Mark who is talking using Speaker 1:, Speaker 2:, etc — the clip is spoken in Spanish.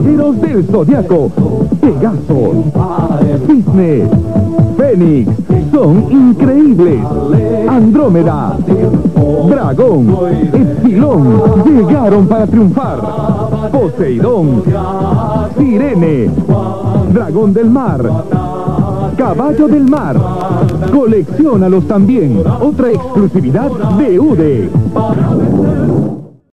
Speaker 1: Caballeros del Zodiaco, Pegaso, Cisne, Fénix, son increíbles. Andrómeda, Dragón, Epsilon, llegaron para triunfar. Poseidón, Sirene, Dragón del Mar, Caballo del Mar. Colecciónalos también. Otra exclusividad de UDE.